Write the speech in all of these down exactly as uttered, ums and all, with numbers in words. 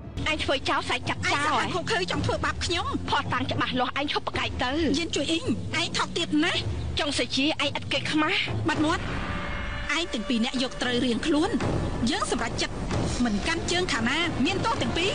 anhធ្វើចោលសាច់ចាប់ចោលខុសឃើញចង់ធ្វើបាបខ្ញុំផោះតាំងច្បាស់លាស់អញឈប់បកាយទៅយានជួយអ៊ីងឯងថប់ទៀតណាចង់សេជាឯងឥតគេខ្មាស់បាត់មាត់ឯងទាំងពីរអ្នកយកត្រូវរៀងខ្លួនយើងសម្រេចចិត្តមិនកាន់ជើងខាងណាមានទោសទាំងពីរ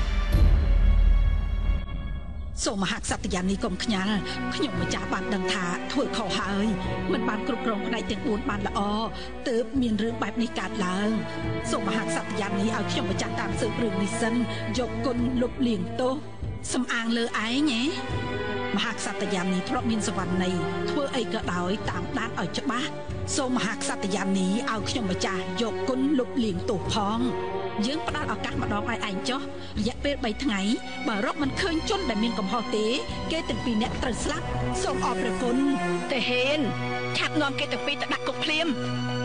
សូមមហាក្សត្រយានីកុំខ្ញាល់ខ្ញុំម្ចាស់បានដឹងថាធ្វើខុសហើយមិនបានគ្រប់គ្រងផ្នែកទាំងបួនបានល្អទើបមានរឿងបែបនេះកើតឡើងសូមមហាក្សត្រយានីឲ្យខ្ញុំម្ចាស់តាមស៊ើបរឿងនេះសិនយកគុណលុបលាងទោសសំអាងលើឯងហ៎មហាក្សត្រយានីធ្លាប់មានសវណ្ណីធ្វើអីក៏ដោយតាមដានឲ្យច្បាស់សូមមហាក្សត្រយានីឲ្យខ្ញុំម្ចាស់យកគុណលុបលាងទោសផងយើងផ្ដល់ឱកាសម្ដងឲ្យឯងចុះរយៈពេលបីថ្ងៃបើរកមិនឃើញជនដែលមានកំហុសទេគេទាំងពីរអ្នកត្រូវស្លាប់សូមអរព្រះគុណទេហេនឆាប់នាំគេទាំងពីរទៅដាក់គុកភ្លាម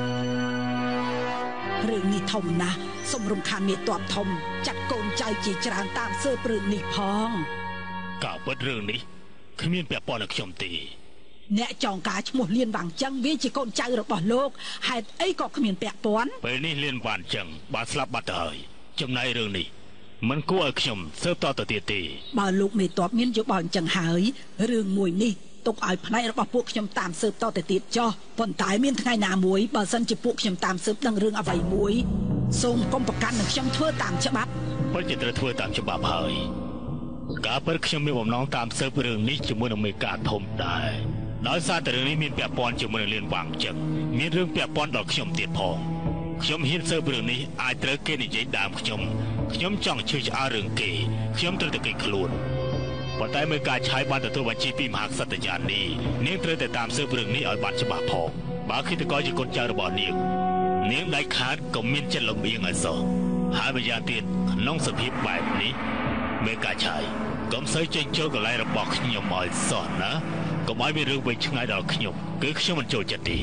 រឿងនេះធំណាស់សូមរំខានមេតបធំចាត់កូនចៅជាច្រើនតាមស៊ើបរឿងនេះផងការពិតរឿងនេះគ្មានពាក់ព័ន្ធនឹងខ្ញុំទេអ្នកចងការឈ្មោះលៀនវាងចឹងវាជាកូនចៅរបស់លោកហេតុអីក៏គ្មានពាក់ព័ន្ធពេលនេះលៀនវាងចឹងបានស្លាប់បាត់ទៅហើយចំណែករឿងនេះមិនគួរឲ្យខ្ញុំស៊ើបតទៅទៀតទេបើលោកមេតបមានយោបល់ចឹងហើយរឿងមួយនេះទុកឲ្យផ្នែករបស់ពួកខ្ញុំតាមស៊ើបតទៅទៀតចុះប៉ុន្តែមានថ្ងៃណាមួយបើសិនជាពួកខ្ញុំតាមស៊ើបដឹងរឿងអ្វីមួយសូមកុំប្រកាន់នឹងខ្ញុំធ្វើតាមច្បាប់ពិតជាត្រូវធ្វើតាមច្បាប់ហើយការពិតខ្ញុំមានបំណងតាមស៊ើបរឿងនេះជាមួយនឹងមេការធំដែរដោយសារតែរឿងនេះមានពាក់ព័ន្ធជាមួយនឹងលៀនវាងចឹងមានរឿងពាក់ព័ន្ធដល់ខ្ញុំទៀតផងខ្ញុំហ៊ានស៊ើបរឿងនេះអាចត្រូវគេនិយាយដើមខ្ញុំខ្ញុំចង់ជឿឆ្អើរឿងគេខ្ញុំត្រូវតែគេខ្លួនប៉ុន្តែមេការឆាយបានទទួលបញ្ជាពីមហាក្សត្រយានីនាងត្រូវតែតាមស៊ើបរឿងនេះឲ្យបានច្បាស់ផងបើគិតតកជាកូនចៅរបស់នាងនាងដៃខាតក៏មានចិត្តលំអៀងឲ្យសោះហើយម្យ៉ាងទៀតក្នុងសភាពបែបនេះមេការឆាយកុំសូវចេញចូលកន្លែងរបស់ខ្ញុំឲ្យសោះណាកុំឲ្យមានរឿងវែងឆ្ងាយដល់ខ្ញុំគឺខ្ញុំមិនចូលចិត្ត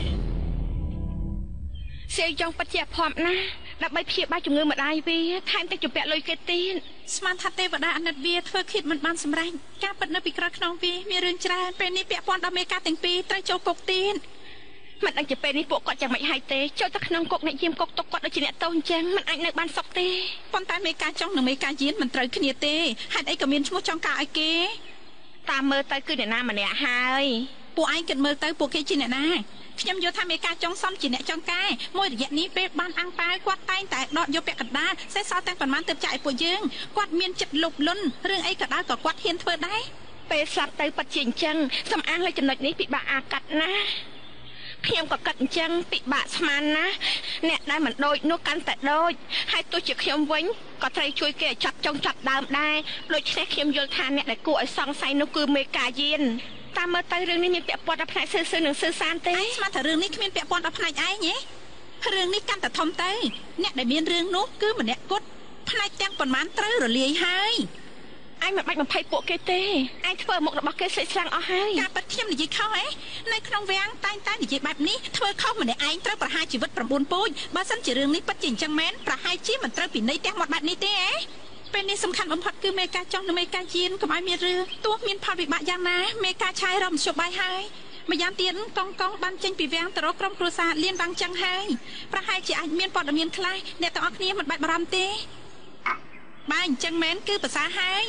ទេសៀវចង់បច្ចៈភ័ព្វណាស់ដើម្បីព្យាបាលជំងឺម្ដាយវាថែមទាំងជំពាក់លុយគេទៀតស្មានថាទេវតាអាណិតវាធ្វើគិតមិនបានសម្រេចការពិតនៅពីក្រោយខ្នងវាមានរឿងច្រើនពេលនេះពាក់ព័ន្ធដល់មេការទាំងពីរត្រូវចូលគុកទៀតមិនដឹងជាពេលនេះពួកគាត់យ៉ាងម៉េចហើយទេចូលទៅក្នុងគុកអ្នកយាមគុកទុកគាត់ដូចជាអ្នកតូចអញ្ចឹងមិនអាចនៅបានសុខទេប៉ុន្តែមេការចង់និងមេការយានមិនត្រូវគ្នាទេហេតុអីក៏មានឈ្មោះចង់ការឲ្យគេតាមមើលទៅគឺអ្នកណាម្នាក់ហើយពួកឯងគិតមើលទៅពួកគេជាអ្នកណាខ្ញុំយល់ថាមេការចង់សំជាអ្នកចង់ការមួយរយៈនេះពេលបានអាំងប៉ាវគាត់តែងតែដកយកពាក់កណ្ដាលសេះសល់ទាំងប៉ុន្មានទៅចាក់ឲ្យពួកយើងគាត់មានចិត្តលុបលន់រឿងអីក៏ដោយក៏គាត់ហ៊ានធ្វើដែរពេលស្លាប់ទៅប៉ាត់ជាអញ្ចឹងសំអាងលើចំណុចនេះពិបាកអាកាត់ណាខ្ញុំក៏គិតអញ្ចឹងពិបាកស្មានណាអ្នកដែលមិនដូចនោះកាន់តែដូចហើយទោះជាខ្ញុំវិញក៏ត្រូវជួយគេឲ្យចាប់ចុងចាប់ដើមដែរដូច្នេះខ្ញុំយល់ថាអ្នកដែលគួរឲ្យសង្ស័យនោះគឺមេការយានតាមមើលទៅរឿងនេះមានពាក់ព័ន្ធដល់ផ្នែកซื่อៗនិងซื่อសានទេឯងស្មានថារឿងនេះគ្មានពាក់ព័ន្ធដល់ផ្នែកឯងទេរឿងនេះកាន់តែធំទៅអ្នកដែលមានរឿងនោះគឺម្នាក់គត់ផ្នែកទាំងប៉ុន្មានត្រូវរលាយហើយអញមិនបាច់បំភ័យពួកគេទេអញធ្វើមុខរបស់គេស្លេកស្លាំងអស់ហើយការប៉ັດខ្ញុំនិយាយខុសហ៎នៅក្នុងវាំងតែងតែនិយាយបែបនេះធ្វើខុសម្នាក់ឯងត្រូវប្រហារជីវិត៩ពូជបើសិនជារឿងនេះប៉ັດជាអញ្ចឹងមែនប្រហែលជាមិនត្រូវពិន័យទាំងមកបែបនេះទេហ៎ពេលនេះសំខាន់បំផុតគឺមេការចង់និងមេការយានកុំឲ្យមានរឿងទោះមានផលវិបាកយ៉ាងណាមេការឆាយរំជប់បាយហើយម្យ៉ាងទៀតកងកងបានចេញពីវាំងទៅរកក្រុមគ្រួសារលៀនវាំងចឹងហើយប្រហែលជាអាចមានព័ត៌មានខ្លះអ្នកទាំងអស់គ្នាមិនបាច់បារម្ភទេបើអញ្ចឹងមែនគឺប្រសើរហើយ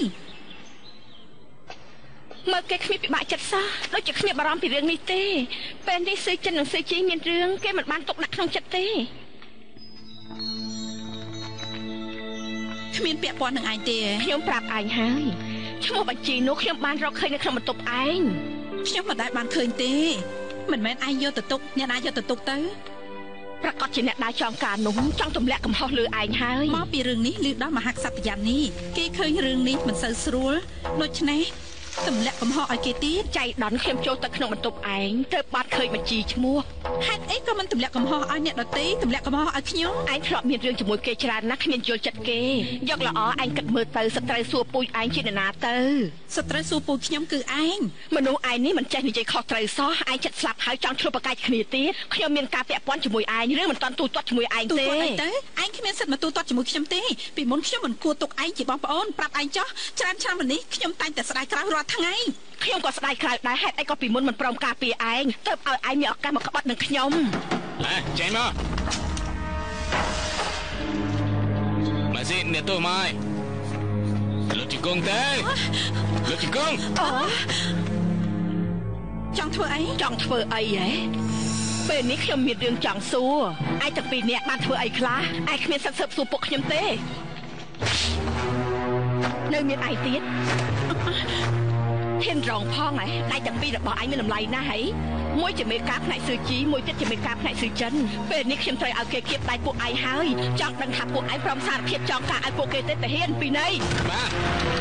មើលគេគ្មានពិបាកចិត្តសោះដូចជាគ្មានបារម្ភពីរឿងនេះទេពេលនេះស៊ឺចិននិងស៊ឺជីមានរឿងគេមិនបានទុកដាក់ក្នុងចិត្តទេគ្មានពាក់ព័ន្ធនឹងឯងទេខ្ញុំប្រាប់ឯងហើយឈ្មោះបញ្ជីនោះខ្ញុំបានរកឃើញនៅក្នុងបន្ទប់ឯងខ្ញុំមិនដែលបានឃើញទេមិនមែនឯងយកទៅទុកអ្នកណាយកទៅទុកទៅប្រកាសជាអ្នកដែលចងការនោះចង់ទម្លាក់កំហុសលើឯងហើយមកពីរឿងនេះឮដល់មហាក្សត្រយានីគេឃើញរឿងនេះមិនសូវស្រួលដូច្នេះទម្លាក់កំហុសឲ្យគេទៀតចៃដន្យខ្ញុំចូលទៅក្នុងបន្ទប់ឯងទៅបាត់ឃើញបញ្ជីឈ្មោះហេតុអីក៏មិនទម្លាក់កំហុសឲ្យអ្នកដទៃទម្លាក់កំហុសឲ្យខ្ញុំឯងធ្លាប់មានរឿងជាមួយគេច្រើនណាស់គ្មានយល់ចិត្តគេយកល្អឯងគិតមើលទៅសត្រូវសួរពូជឯងជានរណាទៅសត្រូវសួរពូជខ្ញុំគឺឯងមនុស្សឯងនេះមិនចេះនិយាយខុសត្រូវសោះឯងចិត្តស្លាប់ហើយចង់ឆ្លុះប្រកែកគ្នាទៀតខ្ញុំមានការពាក់ព័ន្ធជាមួយឯងឬមិនតាន់ទូទាត់ជាមួយឯងទេទូទាត់អីទៅឯងគ្មានសិទ្ធិមកទូទាត់ជាមួយខ្ញុំទេពីមុនខ្ញុំមិនគួរទុកឯងជាបងប្អូនប្រាប់ឯងចោះច្រើនឆ្នាំមកនេះខ្ញុំតែងតែស្ដាយក្រោយរាល់ថ្ងៃខ្ញុំក៏ស្ដាយក្រោយដែរហេតុអីក៏ពីមុនមិនព្រមការពារឯងទើបឲ្យឯងមានឱកាសមកក្បត់នឹងខ្ញុំហ៎ចេញមកមកស៊ីអ្នកទូមកលោកជង្គង់ទេលោកជង្គង់អូចង់ធ្វើអីចង់ធ្វើអីហ៎ពេលនេះខ្ញុំមានរឿងចង់សួរឯងទាំងពីរនាក់បានធ្វើអីខ្លះឯងគ្មានសិទ្ធិស៊ើបសួរពួកខ្ញុំទេនៅមានឯងទៀតហ៊ានរងផងហ៎ដៃទាំងពីររបស់ឯងមានតម្លៃណាស់ហីមួយជាមេការផ្នែកស៊ឺជីមួយទៀតជាមេការផ្នែកស៊ឺចិនពេលនេះខ្ញុំត្រូវឲ្យគេគៀបដៃពួកឯងហើយចង់ដឹងថាពួកឯងព្រមសារភាពចង់ការឲ្យពួកគេទេតាហ៊ានពីណីបាទ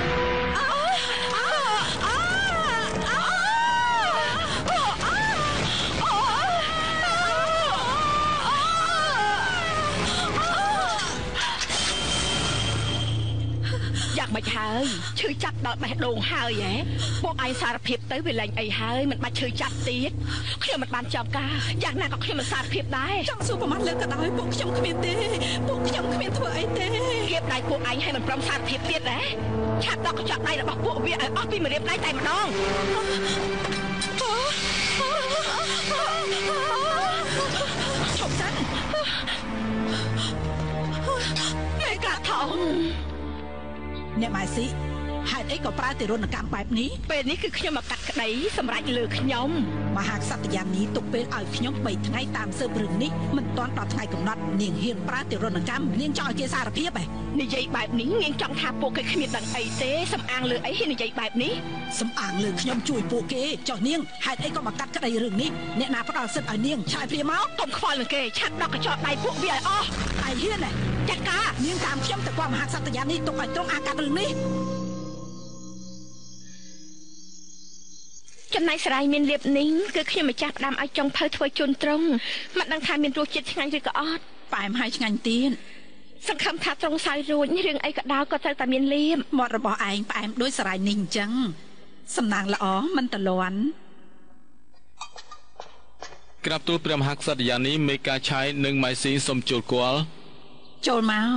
មិនហើយឈឺចាប់ដល់បេះដូងហើយហ៎ពួកឯងសារភាពទៅវាលែងអីហើយមិនបាច់ឈឺចាប់ទៀតខ្ញុំមិនបានចង់ការយ៉ាងណាក៏ខ្ញុំមិនសារភាពដែរចង់សួរប្រមាណលើកក៏ដោយពួកខ្ញុំគ្មានទេពួកខ្ញុំគ្មានធ្វើអីទេគៀបដៃពួកឯងឲ្យមិនព្រមសារភាពទៀតដែរឆាប់ដកកញ្ចក់ដៃរបស់ពួកវាឲ្យអស់ពីម្រាមដៃតែម្ដងឈប់សិនមេកាថងអ្នកម៉ែស៊ីហេតុអីក៏ប្រើទារុណកម្មបែបនេះពេលនេះគឺខ្ញុំមកកាត់ក្តីសម្រាប់លើខ្ញុំមហាក្សត្រយានីទុកពេលឲ្យខ្ញុំបីថ្ងៃតាមស៊ើបរឿងនេះមិនទាន់ដល់ថ្ងៃកំណត់នាងហ៊ានប្រើទារុណកម្មនាងចង់ឲ្យគេសារភាពហ៎និយាយបែបនេះនាងចង់ថាពួកគេគ្មានដឹងអីទេសំអាងលើអីហ៊ាននិយាយបែបនេះសំអាងលើខ្ញុំជួយពួកគេចុះនាងហេតុអីក៏មកកាត់ក្តីរឿងនេះអ្នកណាផ្ដល់សិទ្ធិឲ្យនាងឆាយព្រាមកកុំខ្វល់នឹងគេឆាប់ដកកញ្ចក់ដៃពួកវាឲ្យអស់ឯងហ៊ានទេចាត់ការនាងតាមខ្ញុំទៅគាត់មហាក្សត្រយានីទុកឲ្យត្រង់អាកាត់រឿងនេះចំណែកស្រាយមានលៀបនីងគឺខ្ញុំម្ចាស់ផ្ដាំឲ្យចុងភៅធ្វើជូនត្រង់មិនដឹងថាមានរសជាតិឆ្ងាញ់ឬក៏អត់ផ្អែមហើយឆ្ងាញ់ទៀតសង្ឃឹមថាត្រង់សោយរួចរឿងអីក៏ដោយក៏ត្រូវតែមានលៀបមាត់របស់ឯងផ្អែមដូចស្រាយនីងអញ្ចឹងសំណាងល្អមិនតលន់ក្រាបទូលព្រះមហាក្សត្រយានីមេកាឆៃនិងម៉ៃស៊ីសូមចូលគាល់ចូលមក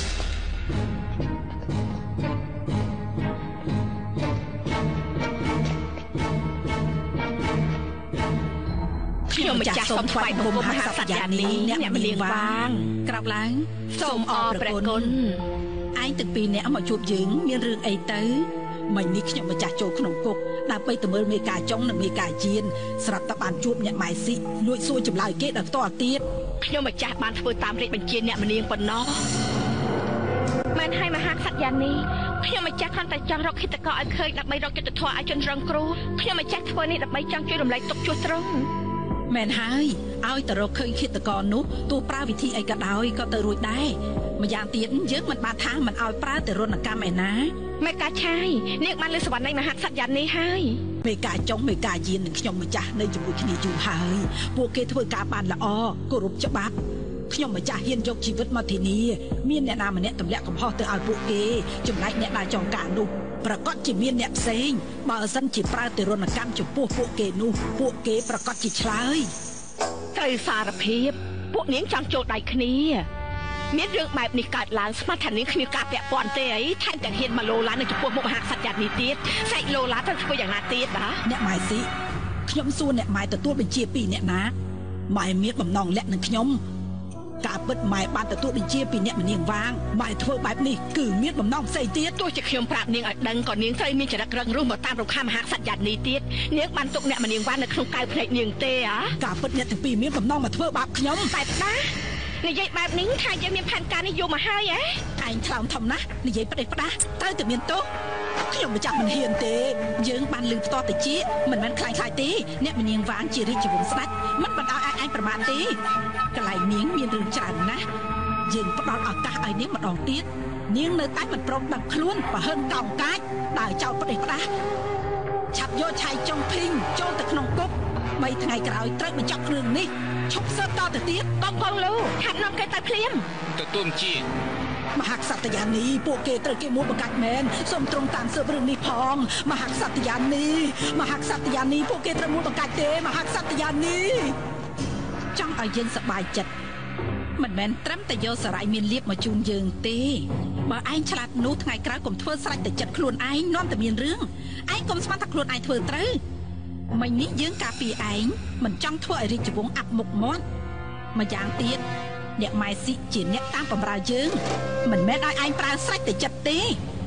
ខ្ញុំម្ចាស់សូមថ្វាយបង្គំមហាក្សត្រយានីអ្នកមលៀងវាងក្រាបឡើងសូមអរព្រះគុណឯងទាំងពីរអ្នកមកជួបយើងមានរឿងអីទៅមិញនេះខ្ញុំម្ចាស់ចូលក្នុងគុកដើម្បីទៅមើលមេការចុងនិងមេការជៀនស្រាប់តែបានជួបអ្នកម៉ែស៊ីលួចសួរចម្លើយគេដល់ផ្ទាល់ទៀតខ្ញុំម្ចាស់បានធ្វើតាមរាជបញ្ជាអ្នកមលៀងប៉ុណ្ណោះមែនហើយមហាក្សត្រយានីខ្ញុំម្ចាស់គ្រាន់តែចង់រកឃាតករឲ្យឃើញដើម្បីរកយុត្តិធម៌ឲ្យជនរងគ្រោះខ្ញុំម្ចាស់ធ្វើនេះដើម្បីចង់ជួយរំលែកទុក្ខជួសត្រង់មែនហើយឲ្យទៅរកឃើញឃាតករនោះទោះប្រើវិធីអីក៏ដោយក៏ទៅរួចដែរម្យ៉ាងទៀតយើងមិនបានថាមិនឲ្យប្រើទារុណកម្មឯណាមេកាឆាយនាងបានលើសវណ្ណនៃមហាក្សត្រយានីហើយមេការចុងមេការយាននិងខ្ញុំម្ចាស់នៅជាមួយគ្នាយូរហើយពួកគេធ្វើការបានល្អគោរពច្បាប់ខ្ញុំម្ចាស់ហ៊ានយកជីវិតមកធានាមានអ្នកណាម្នាក់ទម្លាក់កំហុសទៅឲ្យពួកគេចំណែកអ្នកដែលចង់ការនោះប្រកាសជាមានអ្នកផ្សេងបើមិនជាប្រើទារុណកម្មចំពោះពួកគេនោះពួកគេប្រកាសជាឆ្លើយត្រូវសារភាពពួកនាងចង់ចូលដៃគ្នាមានរឿងបែបនេះកើតឡើងស្មាត់ថានាងគ្មានការពាក់ព័ន្ធទេអីថែមទាំងហ៊ានមកលោឡានៅចំពោះមុខមហាក្សត្រយានីទៀតសែកលោឡាទៅធ្វើយ៉ាងណាទៀតហ៎អ្នកម៉ែស៊ីខ្ញុំសួរអ្នកម៉ែទទួលបញ្ជាពីអ្នកណាម៉ែមានបំណងលាក់នឹងខ្ញុំការពិតម៉ែបានទទួលបញ្ជាពីអ្នកមនាងវាងម៉ែធ្វើបែបនេះគឺមានបំណងផ្សេងទៀតទោះជាខ្ញុំប្រាប់នាងឲ្យដឹងក៏នាងត្រូវមានចរិតរឹងរូសមកតាមរំខានមហាក្សត្រយានីទៀតនាងបានទុកអ្នកមនាងវាងនៅក្នុងកៅភ្នែកនាងទេហ៎ការពិតអ្នកទាំងពីរមានបំណងមកធ្វើបាបខ្ញុំតែផ្ដានិយាយបែបនេះថាយើងមានផែនការនេះយកមកហើយហ៎ឯងថ្លើមធំណាស់និយាយផ្ដេសផ្ដាសទៅតែមានទោសខ្ញុំម្ចាស់មិនហ៊ានទេយើងបានលឺផ្ទាល់តិចមិនមែនខ្លាចខ្លាចទេអ្នកមនាងវាងជារាជវង្សស្ដេចមិនបណ្ដោយឲ្យឯងប្រមាថទេកន្លែងនាងមានរឿងច្រើនណាស់យើងផ្ដល់ឱកាសឲ្យនាងម្ដងទៀតនាងនៅតែមិនព្រមដឹងខ្លួនបើហិនកោងកាចដើរចោលផ្ដេសផ្ដាសឆាប់យកឆៃចុងភីងចូលទៅក្នុងគុកបីថ្ងៃក្រោយត្រូវបញ្ចប់គ្រឿងនេះឈប់ស៊ើបតទៅទៀតកងកងលូហាត់នាំគេទៅភ្លាមទទួលបញ្ជាមហាក្សត្រយានីពួកគេត្រូវគេមួលបង្កាច់មែនសូមត្រង់តាមស៊ើបរឿងនេះផងមហាក្សត្រយានីមហាក្សត្រយានីពួកគេត្រូវមួលបង្កាច់ទេមហាក្សត្រយានីចង់ឲ្យយើងសប្បាយចិត្តមិនមែនត្រឹមតែយកសារាយមានលៀបមកជូនយើងទេបើឯងឆ្លាតនោះថ្ងៃក្រោយកុំធ្វើស្រេចតែចិត្តខ្លួនឯងនាំតែមានរឿងឯងកុំស្មានថាខ្លួនឯងធ្វើត្រូវមិញនេះយើងការពារឯងមិនចង់ធ្វើឲ្យរាជវង្សអាប់មុខមាត់ម្យ៉ាងទៀតអ្នកម៉ែស៊ីជាអ្នកតាមបម្រើយើងមិនមែនឲ្យឯងប្រើស្រេចតែចិត្តទេ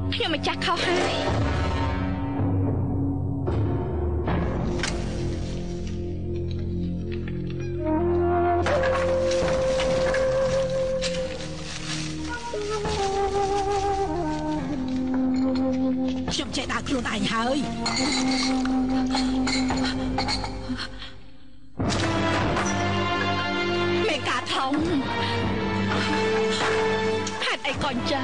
ខ្ញុំម្ចាស់ខុសហើយខ្ញុំចេះដើរខ្លួនឯងហើយមេកាធំហេតុអីក៏អញ្ចឹង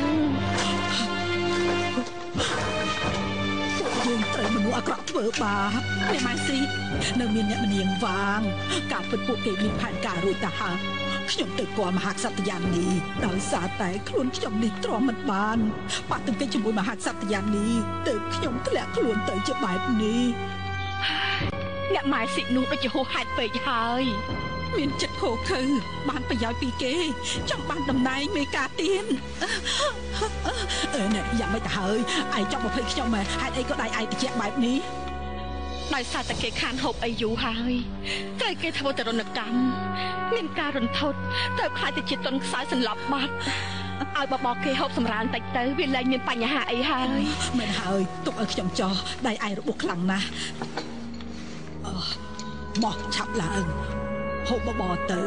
ពួកយើងត្រូវមនុស្សអាក្រក់ធ្វើបាបអ្នកម៉ែស៊ីនៅមានអ្នកមនាងវាងការពិតពួកគេមានផែនការរួចទៅហើយខ្ញុំទៅគាល់មហាក្សត្រយ៉ាងនេះដោយសារតែខ្លួនខ្ញុំនេះទ្រាំមិនបានបាត់ទង្គិចជាមួយមហាក្សត្រយ៉ាងនេះទើបខ្ញុំធ្លាក់ខ្លួនទៅជាបែបនេះអ្នកម៉ែស៊ីនោះដូចជាហួសហេតុពេកហើយមានចិត្តខូខើបានប្រយោជន៍ពីគេចង់បានតំណែងមេការទៀនអឺនេះយ៉ាងមិនទៅហើយឯងចង់មកភ័យខ្ញុំហេតុអីក៏ដៃឯងតិចបែបនេះដោយសារតែគេខានហូបអីយូរហើយត្រូវគេធ្វើទរណកម្មមានការរន្ធត់ទៅខ្លាចទៅជាទុនខ្សោយសន្លប់បាត់ឲ្យបបគេហូបសម្រានតិចទៅវាលែងមានបញ្ហាអីហើយមិនហើយទុកឲ្យខ្ញុំចោះដៃឯងរបួសខ្លាំងណាស់អឺមកឆាប់ឡើងហូបបបទៅ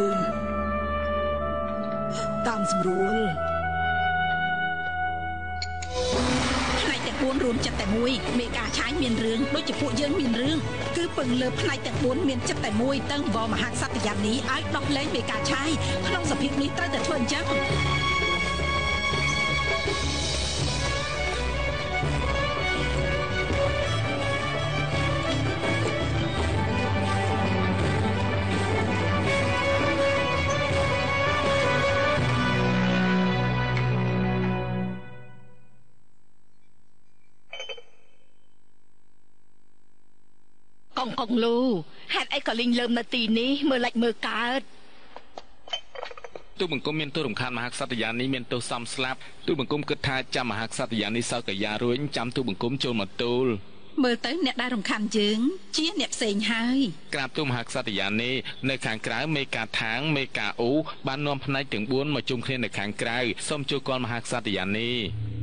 តាមស្រួលផ្នែកទាំងបួនរួមចិត្តតែមួយមេការឆាយមានរឿងដូចជាពួកយើងមានរឿងគឺពឹងលើផ្នែកទាំងបួនមានចិត្តតែមួយតឹងវមហាក្សត្រយ៉ាងនេះឲ្យដោះលែងមេការឆាយក្នុងសភាពនេះត្រូវតែធ្វើអញ្ចឹងកងកងលូហេតុអីក៏លេងលើមនៅទីនេះមើលលិចមើលកើតទូបង្គំមានទោសរំខានមហាក្សត្រយាននេះមានទោសសំស្លាប់ទូបង្គំគិតថាចាំមហាក្សត្រយាននេះសោកយ៉ារួញចាំទូបង្គំចូលមកទូលមើលទៅអ្នកដែលរំខានយើងជាអ្នកផ្សេងហើយក្រាបទូលមហាក្សត្រយាននេះនៅខាងក្រៅមេកាថាងមេកាអ៊ូបាននាំផ្នែកទាំងបួនមកជុំគ្នានៅខាងក្រៅសូមចូលគាល់មហាក្សត្រយាននេះ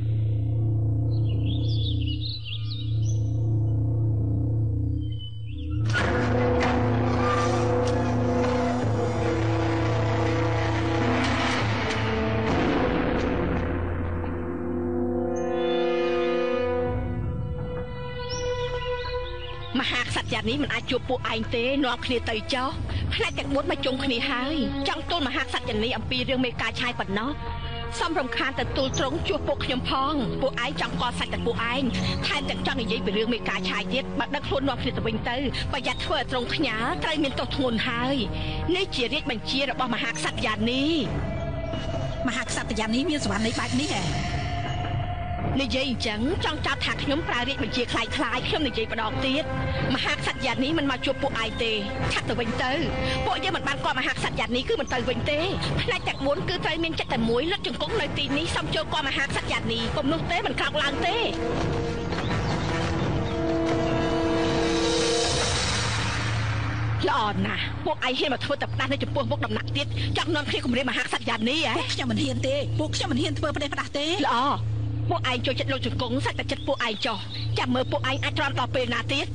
មហាក្សត្រយ៉ាងនេះមិនអាចជួបពួកឯងទេនាំគ្នាទៅចោះផ្នែកទាំងបួនមកជុំគ្នាហើយចង់ទូលមហាក្សត្រយ៉ាងនេះអំពីរឿងមេការឆាយប៉ុណ្ណោះសំរំខានទៅទូលត្រង់ជួបពួកខ្ញុំផងពួកឯងចង់កសាច់តែពួកឯងថែមទាំងចង់និយាយពីរឿងមេការឆាយទៀតបើដឹកខ្លួននាំគ្នាទៅវិញទៅប្រយ័ត្នធ្វើឲ្យត្រង់ខ្ញាល់ត្រូវមានទោសធ្ងន់ហើយនេះជារាជបញ្ជារបស់មហាក្សត្រយ៉ាងនេះមហាក្សត្រយ៉ាងនេះមានសវណ្ណនៃបែបនេះហ៎និយាយអញ្ចឹងចង់ចាប់ថាខ្ញុំប្រើរាជបញ្ជាខ្លាយខ្លាយខ្ញុំនិយាយម្ដងទៀតមហាក្សត្រយ៉ាងនេះមិនមកជួបពួកឯងទេឆាប់ទៅវិញទៅពួកយើងមិនបានគាល់មហាក្សត្រយ៉ាងនេះគឺមិនទៅវិញទេផ្នែកទាំងបួនគឺត្រូវមានចិត្តតែមួយលឹកជង្គង់នៅទីនេះសំចូលគាល់មហាក្សត្រយ៉ាងនេះពុំនោះទេមិនក្រោកឡើងទេល្អណាស់ពួកឯងហ៊ានមកធ្វើតែផ្ដាស់នៅចំពោះមុខដំណាក់ទៀតចង់នាំគ្នាគម្រាមមហាក្សត្រយ៉ាងនេះហ៎ខ្ញុំមិនហ៊ានទេពួកខ្ញុំមិនហ៊ានធ្វើផ្ដេសផ្ដាស់ទេល្អពួកឯងចូលចិត្តលោកជង្គង់សាច់តែចិត្តពួកឯងចោះចាំមើលពួកឯងអាចទ្រាំដល់ពេលណាទៀត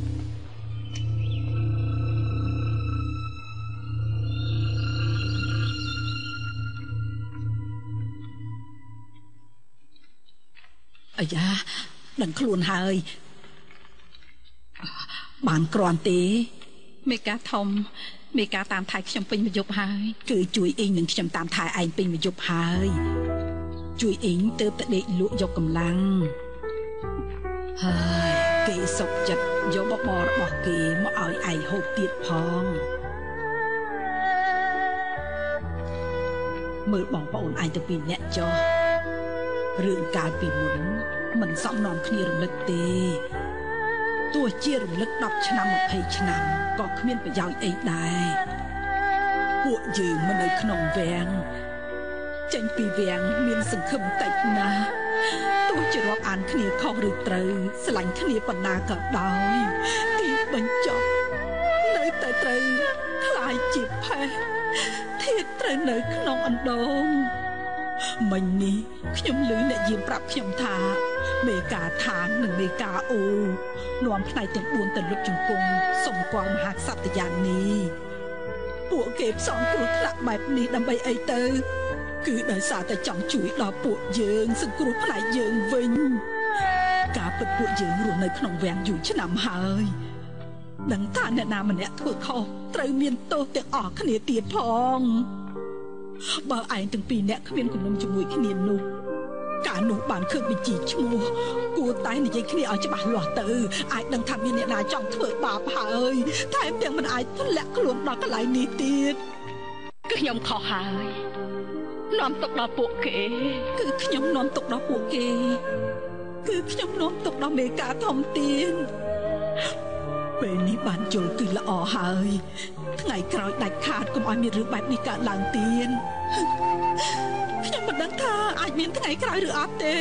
អាយ៉ាដឹងខ្លួនហើយបានគ្រាន់ទេមេកាធំមេកាតាមថែខ្ញុំពេញមួយយប់ហើយគឺជួយអ៊ីងនឹងខ្ញុំតាមថែឯងពេញមួយយប់ហើយជួយអ៊ីងទៅតែដេកលក់យកកម្លាំងហើយគេសុកចិត្តយកបបររបស់គេមកឲ្យឯងហូបទៀតផងមើលបងប្អូនឯងទៅពីអ្នកចុះរឿងកាលពីមុនមិនសមនាំគ្នារំលឹកទេទោះជារំលឹកដប់ឆ្នាំម្ភៃឆ្នាំក៏គ្មានប្រយោជន៍អីដែរពួកយើងមិននៅក្នុងវាំងចេញពីវាំងមានសង្ឃឹមតិចណាស់ទោះជារាប់អានគ្នាខុសឬត្រូវស្រឡាញ់គ្នាប៉ុណ្ណាក៏ដោយទីបញ្ចប់នៅតែត្រូវខ្លាយជាផេះធាតត្រូវនៅក្នុងអណ្ដូងមិញនេះខ្ញុំឮអ្នកយាមប្រាប់ខ្ញុំថាមេកាថាងនិងមេកាអូនាំផ្នែកទាំងបួនទៅលុបជង្គង់សុំគាល់មហាក្សត្រយាននេះពួកគេផ្សំគ្រោះថ្នាក់បែបនេះដើម្បីអីទៅគឺដោយសារតែចង់ជួយដល់ពួកយើងសង្គ្រោះផ្នែកយើងវិញការពិតពួកយើងរស់នៅក្នុងវាំងយូរឆ្នាំហើយដឹងថាអ្នកណាម្នាក់ធ្វើខុសត្រូវមានទោសទាំងអស់គ្នាទៀតផងបើឯងទាំងពីរអ្នកគ្មានគំនុំជាមួយគ្នានោះការនោះបានឃើញបញ្ជីឈ្មោះគួរតែនិយាយគ្នាឲ្យច្បាស់លាស់ទៅអាចដឹងថាមានអ្នកណាចង់ធ្វើបាបហើយថែមទាំងមិនអាចធ្លាក់ខ្លួនដល់កន្លែងនេះទៀតគឺខ្ញុំខុសហើយនាំទុកដល់ពួកគេគឺខ្ញុំនាំទុកដល់ពួកគេគឺខ្ញុំនាំទុកដល់មេកាធំទៀនពេលនេះបានយល់គឺល្អហើយថ្ងៃក្រោយដាច់ខាតកុំឲ្យមានរឿងបែបនេះកើតឡើងទៀតខ្ញុំមិនដឹងថាអាចមានថ្ងៃក្រោយឬអត់ទេ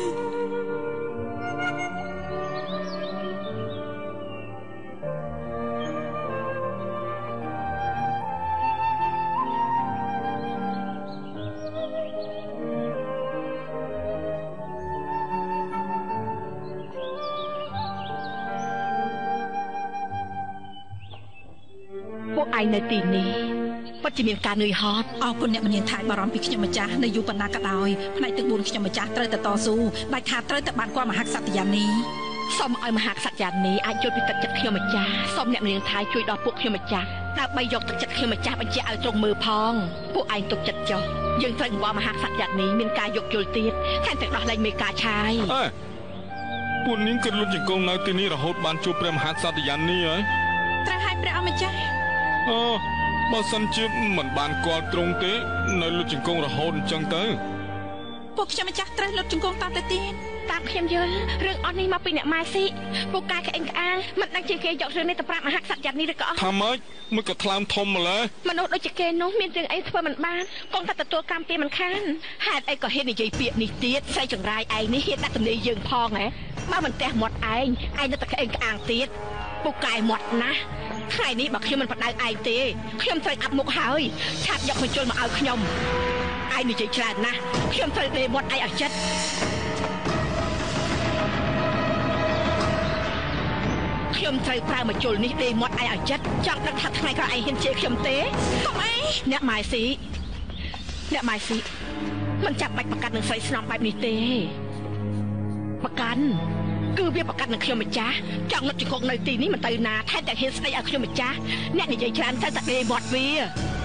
ឯងនៅទីនេះពិតជាមានការនឿយហត់អរគុណអ្នកមនាងថៃបារម្ភពីខ្ញុំម្ចាស់នៅយូរប៉ុណ្ណាក៏ដោយផ្នែកទាំងបួនខ្ញុំម្ចាស់ត្រូវតែតស៊ូដាច់ខាតត្រូវតែបានគាល់មហាក្សត្រយានីសូមឲ្យមហាក្សត្រយានីអាចជួយពីទឹកចិត្តខ្ញុំម្ចាស់សូមអ្នកមនាងថៃជួយដល់ពួកខ្ញុំម្ចាស់ដើម្បីយកទឹកចិត្តខ្ញុំម្ចាស់បញ្ជាក់ឲ្យត្រង់មើលផងពួកឯងទុកចិត្តចុះយើងត្រូវកង្វល់មហាក្សត្រយានីមានការយកយល់ទៀតថែមទាំងដោះលែងមេកាឆាយអើពួកនាងគិតលុតជង្គង់នៅទីនេះរហូតបានជួបព្រះមហាក្សត្រយានីហើយត្រូវឲ្យព្រះអម្ចាស់អូបើសិនជាមិនបានគាល់ត្រង់ទេនៅលុតជង្គង់រហូតអញ្ចឹងទៅពួកខ្ញុំម្ចាស់ត្រូវលុតជង្គង់តាមទៅទៀតតាមខ្ញុំយល់រឿងអស់នេះមកពីអ្នកម៉ែស៊ីពួកកាយក្អេងក្អាងមិនដឹងជាគេយករឿងនេះទៅប្រាប់មហាក្សត្រយ៉ាងនេះឬក៏អត់ថាម៉េចមួយក៏ថ្លើមធំម្ល៉េះមនុស្សដូចជាគេនោះមានរឿងអីធ្វើមិនបានកុំតែទទួលកម្មពីមិនខានហេតុអីក៏ហ៊ាននិយាយពាក្យនេះទៀតស្រីចង្រាយឯងនេះហ៊ានដាក់ទំនាយយើងផងហ៎បើមិនទះមាត់ឯងឯងនៅតែក្អេងក្អាងទៀតពួកកាយមាត់ណាស់ថ្ងៃនេះបើខ្ញុំមិនបដៅឯងទេខ្ញុំត្រូវអាប់មុខហើយឆាប់យកបញ្ជុលមកឲ្យខ្ញុំឯងនិយាយច្រើនណាស់ខ្ញុំត្រូវដេមាត់ឯងឲ្យចិត្តខ្ញុំត្រូវប្រើបញ្ជុលនេះដេមាត់ឯងឲ្យចិត្តចង់ដឹងថាថ្ងៃក្រោយឯងហ៊ានជេរខ្ញុំទេកុំអីអ្នកម៉ែស៊ីអ្នកម៉ែស៊ីមិនចាប់បាច់ប្រកាសនឹងស្រីស្នំបែបនេះទេប្រកាន់គឺវាប្រកាសនឹងខ្ញុំម្ចាស់ចង់លុតជង្គង់នៅទីនេះមិនទៅណាថែមទាំងហ៊ានស្ដីឲ្យខ្ញុំម្ចាស់អ្នកនិយាយច្រើនទៅតែដេមាត់វា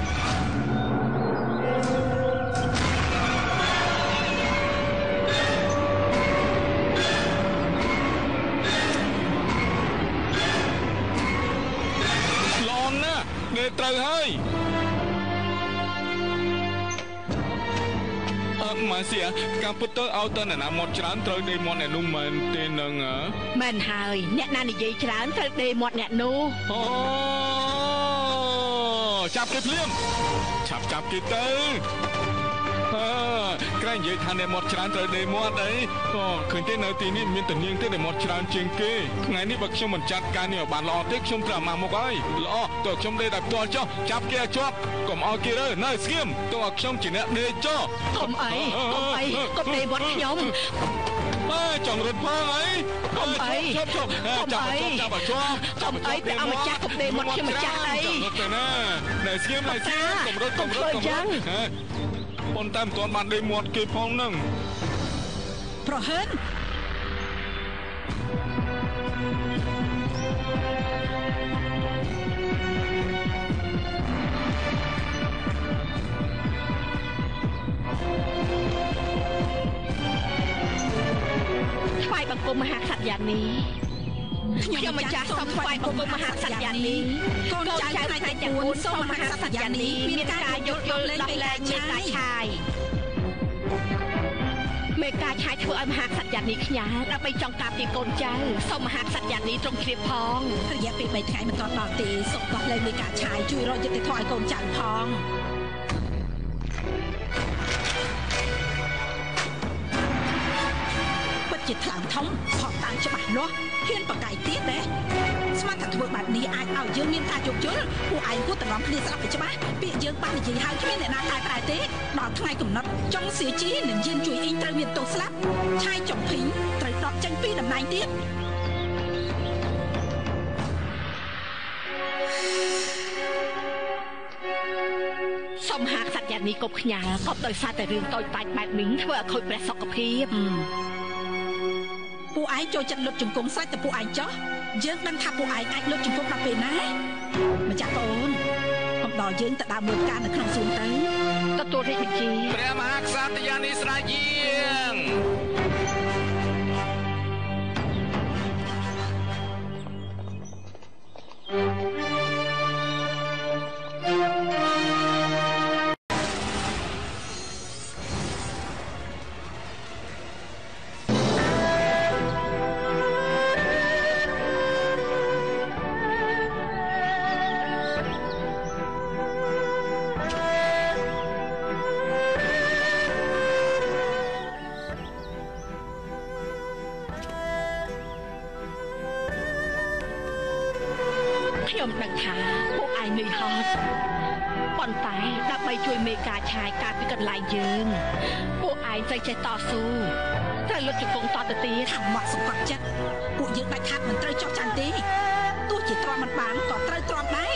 ល្អណាស់ដេត្រូវហើយម៉ាស៊ីការពុតទៅឲ្យទៅអ្នកណាមាត់ច្រើនត្រូវដេមាត់អ្នកនោះមែនទេនឹងមែនហើយអ្នកណានិយាយច្រើនត្រូវដេមាត់អ្នកនោះអូចាប់គេភ្លាមឆាប់ចាប់គេទៅអើក្រែងនិយាយថាអ្នកមាត់ច្រើនត្រូវដេមាត់អីអូឃើញទេនៅទីនេះមានតានាងទេដែលមាត់ច្រើនជាងគេថ្ងៃនេះបើខ្ញុំមិនចាត់ការនេះឲ្យបានល្អទេខ្ញុំត្រូវអាម៉ាមុខហើយល្អតើខ្ញុំដេដល់ផ្ទាល់ចុះចាប់គេឲ្យជាប់កុំឲ្យគេរើនៅស្ងៀមតើឲ្យខ្ញុំជាអ្នកដេចុះកុំអីកុំអីកុំដេមាត់ខ្ញុំអើចង់រត់ផងអីកុំអីចាប់ចាប់ចាប់ចាប់ចាប់ចាប់អីតែអម្ចាស់កុំដេមាត់ខ្ញុំម្ចាស់អីទៅណានៅស្ងៀមនៅស្ងៀមកុំរត់កុំរត់កុំរត់ប៉ុន្តែមិនទាន់បានដេមាត់គេផងហ្នឹងប្រហែលថ្វាយបង្គំមហាក្សត្រយានីខ្ញុំម្ចាស់សូមថ្វាយបង្គំមហាក្សត្រយានីកូនចៅផ្នែកទាំងបួនសូមមហាក្សត្រយានីមានការយកយល់ដោះលែងមេកាឆាយមេកាឆាយធ្វើឲ្យមហាក្សត្រយានីខ្ញាល់ដើម្បីចង់ការពារកូនចៅសូមមហាក្សត្រយានីទ្រង់ជ្រាបផងរយៈពេលបីថ្ងៃមិនទាន់ដល់ទេសូមដោះលែងមេកាឆាយជួយរកយុត្តិធម៌ឲ្យកូនចៅផងចជាថ្លើមធំខកតាមច្បាស់លាស់ហ៊ានបកាយទៀតដែរស្មានថាធ្វើបែបនេះអាចឲ្យយើងមានការយោគយល់ពួកឯងគួរតំណគ្នាស្ដាប់ឲ្យច្បាស់ពាក្យយើងបាននិយាយហើយគ្មានអ្នកណាកែប្រែទេដល់ថ្ងៃកំណត់ចុងសៀជីនិងយានជួយអ៊ីងត្រូវមានទោសស្លាប់ឆាយចំភីងត្រូវដកចេញពីតំណែងទៀតសូមហាកសត្វយ៉ាងនេះកុំខ្ញាល់កុំដោយសារតែរឿងតូចតាចបែបនេះធ្វើឲ្យខូចព្រះសុខភាពពួកឯងចូលចិត្តលុតជង្គង់ស្រេចតែពួកឯងចោះយើងដឹងថាពួកឯងអាចលុតជង្គង់ដល់ពេលណាម្ចាស់ប្អូនកុំដល់យើងទៅដើរមើលការនៅក្នុងសួនទៅទទួលរាជបញ្ជាព្រះមហាក្សត្រយានីស្រែយាងខ្ញុំដឹងថាពួកឯងនឿយហត់ប៉ុន្តែដើម្បីជួយមេការឆាយការពីកន្លែងយើងពួកឯងត្រូវចេះតស៊ូត្រូវលុតជង្គង់តទៅទៀតខាងមកសង្កត់ចិត្តពួកយើងដាច់ខាត់មិនត្រូវចោះចាញ់ទេទោះជាទ្រាំមិនបានក៏ត្រូវទ្រាំដែរ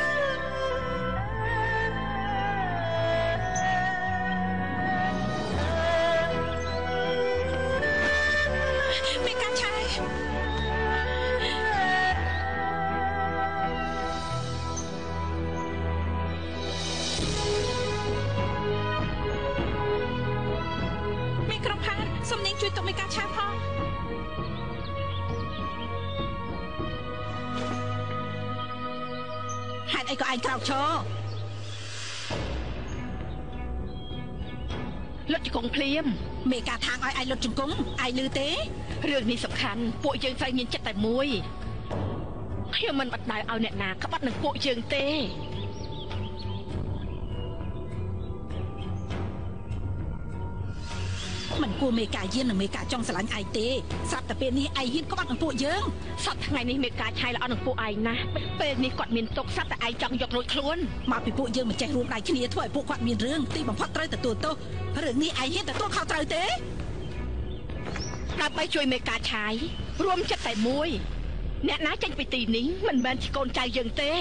មេការឆាយជួយទៅមេការឆាផងហេតុអីក៏ឯងក្រោកឈរលុតជង្គង់ភ្លាមមេការថាងឲ្យឯងលុតជង្គង់ឯងឮទេរឿងនេះសំខាន់ពួកយើងត្រូវមានចិត្តតែមួយខ្ញុំមិនបដៅឲ្យអ្នកណាក្បត់នឹងពួកយើងទេមិនគួរមេការយាននិងមេការចង់ស្រឡាញ់ឯងទេស្រាប់តែពេលនេះឯងហ៊ានក្បត់នឹងពួកយើងសប្តាហ៍ថ្ងៃនេះមេការឆាយល្អនឹងពួកឯងណាស់ពេលនេះគាត់មានទុកស្រាប់តែឯងចង់យករួចខ្លួនមកពីពួកយើងមិនចេះរួមដៃគ្នាធ្វើឲ្យពួកគាត់មានរឿងទីបំផុតត្រូវទទួលទោសរឿងនេះឯងហ៊ានទទួលខុសត្រូវទេដើម្បីជួយមេការឆាយរួមចិត្តតែមួយអ្នកណាចេញពីទីនេះមិនមែនជាកូនចៅយើងទេ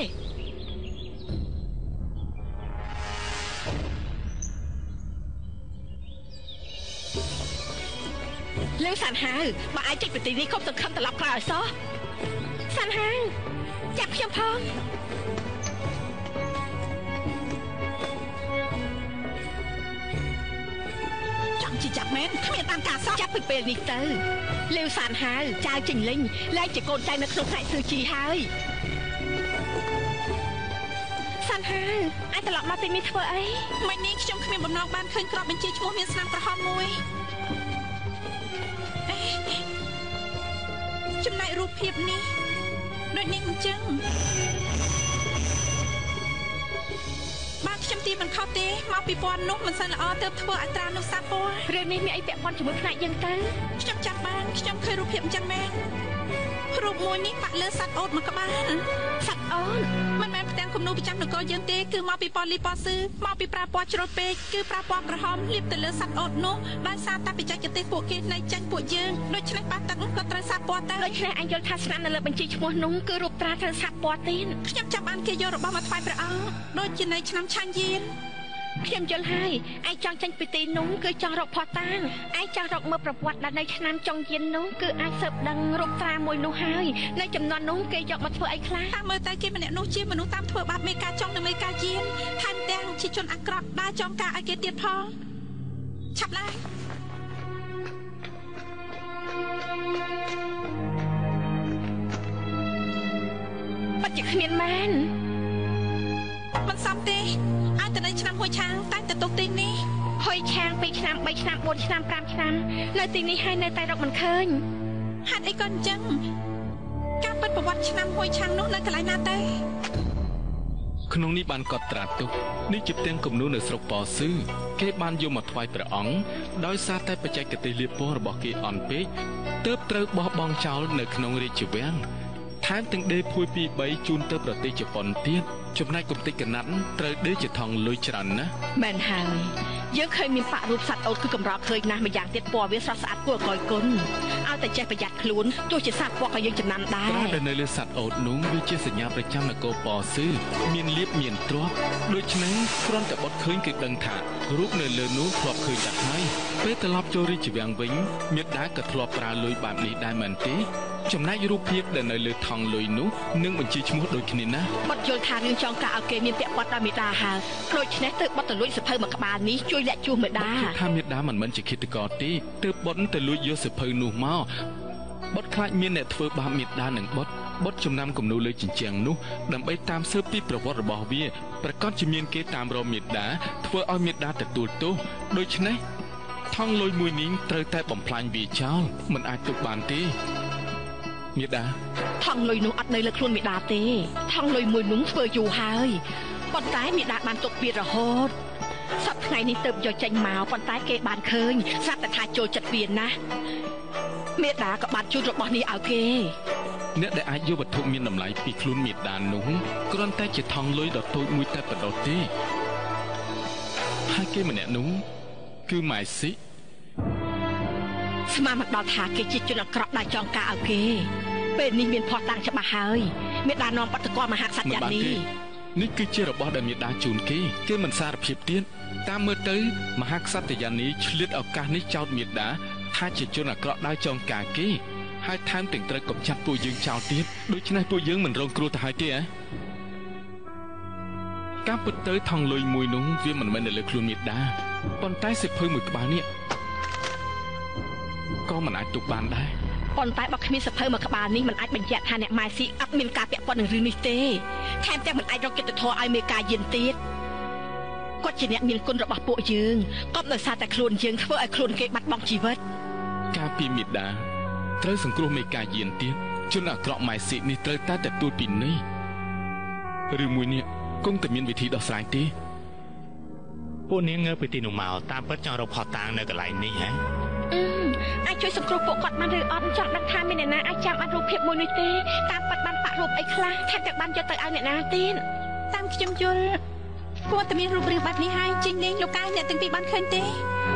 លើសានហាវបើអាចចេញពីទីនេះកុំសង្ឃឹមត្រឡប់ក្រោយឲ្យសោះសានហាវចាប់ខ្ញុំផងចាំជាចាប់មែនគ្មានតាមការសោះចាប់ពីពេលនេះទៅលើសានហាវចៅចេញលេងលែងជាកូនចៅនៅក្នុងផ្នែកស៊ឺជីហើយសានហាវអាចត្រឡប់មកទីនេះធ្វើអីមិននេះខ្ញុំគ្មានបំណងបានឃើញក្របបញ្ជាឈ្មោះមានស្នាមក្រហមមួយចំណែករូបភាពនេះដូចនេះអញ្ចឹងបាទខ្ញុំទីមិនខុសទេមកពីពណ៌នោះមិនសូវល្អទើបធ្វើអត្រានោះសាពណ៌រឿងនេះមានអីពាក់ព័ន្ធជាមួយផ្នែកយើងទៅខ្ញុំចាំបានខ្ញុំឃើញរូបភាពអញ្ចឹងមែនរូបមួយនេះបាក់លើសត្វអូតមួយក្បាលសត្វអូតមិនមែនផ្ទាំងគំនូរប្រចាំនគរយើងទេគឺមកពីប៉ូលីប៉ស៊ឺមកពីប្រើពណ៌ជ្រុលពេកគឺប្រើពណ៌ក្រហមលាបទៅលើសត្វអូតនោះដោយសារតែបច្ចេកទេសពួកគេនៃចាញ់ពួកយើងដូច្នេះបាត់ទឹកក៏ត្រូវសាពណ៌ទៅដូច្នេះអញយល់ថាស្នាមនៅលើបញ្ជីឈ្មោះនោះគឺរូបត្រាត្រូវសាពណ៌ទៀតខ្ញុំចាំបានគេយករបស់មកថ្វាយព្រះអង្គដូចជានៃឆ្នាំឆាញ់យានខ្ញុំយល់ហើយឯងចង់ចេញពីទីនោះគឺចង់រកផោះតាំងឯងចង់រកមើលប្រវត្តិដែលនៅឆ្នាំចុងយាននោះគឺអាចស៊ើបដឹងរូបត្រាមួយនោះហើយនៅចំនួននោះគេយកមកធ្វើអីខ្លះតាមមើលទៅគេម្នាក់នោះជាមនុស្សតាមធ្វើបាបមេការចុងនិងមេការយានថែមទាំងជាជនអាក្រក់ដើរចងការឲ្យគេទៀតផងឆាប់ឡើងបាត់ជាគ្មានមែនមិនសមទេអាចទៅនៅឆ្នាំហួយឆាងតែទៅទុកទីនេះហួយឆាងពីរឆ្នាំបីឆ្នាំបួនឆ្នាំប្រាំឆ្នាំនៅទីនេះហើយនៅតែរកមិនឃើញហេតុអីក៏អញ្ចឹងការពិតប្រវត្តិឆ្នាំហួយឆាងនោះនៅកន្លែងណាទៅក្នុងនេះបានកត់ត្រាទុកនេះជាផ្ទាំងគំនូរនៅស្រុកប៉ោស៊ឺគេបានយកមកថ្វាយព្រះអង្គដោយសារតែបច្ចេកទេសលាបពណ៌របស់គេអន់ពេកទើបត្រូវបោះបង់ចោលនៅក្នុងរាជវាំងថែមទាំងដេកភួយពីបីជូនទៅប្រទេសជប៉ុនទៀតចំណែកគំតិចកណាត់ត្រូវដេកជាថងលុយច្រើនណាស់មែនហើយយើងឃើញមានបាក់រូបសត្វអូតគឺកម្រឃើញណាស់ម្យ៉ាងទៀតពណ៌វាស្រស់ស្អាតគួរឲ្យកយគុណឲ្យតែចេះប្រយ័ត្នខ្លួនទោះជាសត្វពណ៌ក៏យើងចំណាំដែរតែនៅលើសត្វអូតនោះវាជាសញ្ញាប្រចាំនគរប៉ោស៊ឺមានលៀបមានទ្រព្យដូច្នេះគ្រាន់តែបត់ឃើញគឺដឹងថារូបនៅលើនោះធ្លាប់ឃើញដាច់ហើយពេលត្រឡប់ចូលរាជវាំងវិញមេដាក៏ធ្លាប់ប្រើលុយបែបនេះដែរមែនទេចំណែករូបភាពដែលនៅលើថង់លុយនោះនឹងបញ្ជីឈ្មោះដូចគ្នាណាបត់យល់ថារឿងចង់ការឲ្យគេមានពាក់ព័ន្ធដល់មេដាហើយដូច្នេះទើបបត់ទៅលួចសភៅមួយក្បាលនេះជួយលាក់ជួសមេដាថាមេដាមិនមែនជាឃាតករទេទើបបត់ទៅលួចយកសភៅនោះមកបត់ខ្លាចមានអ្នកធ្វើបាបមេដានឹងបត់បត់ចំណាំគំនូរលើជញ្ជាំងនោះដើម្បីតាមស៊ើបពីប្រវត្តិរបស់វាប្រកាសជាមានគេតាមរកមេដាធ្វើឲ្យមេដាទទួលទោសដូច្នេះថង់លុយមួយនេះត្រូវតែបំផ្លាញវាចោលមិនអាចទុកបានទេមេដាថង់លុយនោះអត់នៅលើខ្លួនមេដាទេថង់លុយមួយនោះធ្វើយូរហើយប៉ុន្តែមេដាបានទុកវារហូតសប្តាហ៍ថ្ងៃនេះទៅយកចេញមកប៉ុន្តែគេបានឃើញស្រាប់តែថាចូលចិត្តវាណាស់មេដាក៏បានជូនរបស់នេះឲ្យគេអ្នកដែលអាចយកវត្ថុមានតម្លៃពីខ្លួនមេដានោះគ្រាន់តែជាថង់លុយដ៏តូចមួយតែប៉ុណ្ណោះទេហើយគេម្នាក់នោះគឺម៉ៃស៊ីស្មានមកដល់ថាគេជាជនអាក្រក់ដែលចង់ការឲ្យគេពេលនេះមានភ័ស្តុតាងច្បាស់ហើយមេដានាំបទកលមហាក្សត្រយ៉ាងនេះនេះគឺជារបស់ដែលមេដាជូនគេគេមិនសារភាពទៀតតាមមើលទៅមហាក្សត្រយ៉ាងនេះឆ្លៀតឱកាសនេះចោទមេដាថាជាជនអាក្រក់ដែលចង់ការគេហើយថែមទាំងត្រូវកំចាត់ពួកយើងចោលទៀតដូច្នេះពួកយើងមិនរងគ្រោះទៅហើយទេហ៎ការពិតទៅថង់លុយមួយនោះវាមិនមែននៅលើខ្លួនមេដាប៉ុន្តែសិភៅមួយក្បាលនេះក៏មិនអាចទុកបានដែរប៉ុន្តែបើគ្មានសភៅមួយក្បាលនេះមិនអាចបញ្ជាក់ថាអ្នកម៉ែស៊ីអត់មានការពាក់ព័ន្ធនឹងរឿងនេះទេថែមទាំងមិនអាចរកយុត្តិធម៌ឲ្យមេកាយានទៀតគាត់ជាអ្នកមានគុណរបស់ពួកយើងក៏ដោយសារតែខ្លួនយើងធ្វើឲ្យខ្លួនគេបាត់បង់ជីវិតការពីមេដាត្រូវសង្គ្រោះមេកាយានទៀតជនអាក្រក់ម៉ែស៊ីនេះត្រូវតែទទួលពីនេះឬមួយនេះគង់តែមានវិធីដោះស្រាយទេពួកនាងងើបពីទីនោះមកតាមពិតចង់រកផោះតាំងនៅកន្លែងនេះហ៎អាចជួយសង្គ្រោះពួកគាត់បានឬអត់ចង់ដឹងថាមានអ្នកណាអាចចាំបានរូបភាពមួយនេះទេតាមពិតបានបាក់រូបអីខ្លះថែមទាំងបានយកទៅឲ្យអ្នកណាទៀតតាមខ្ញុំយល់គួរតែមានរូបរឿងបែបនេះហើយចេញលេងលោកកាយអ្នកទាំងពីរបានឃើញទេ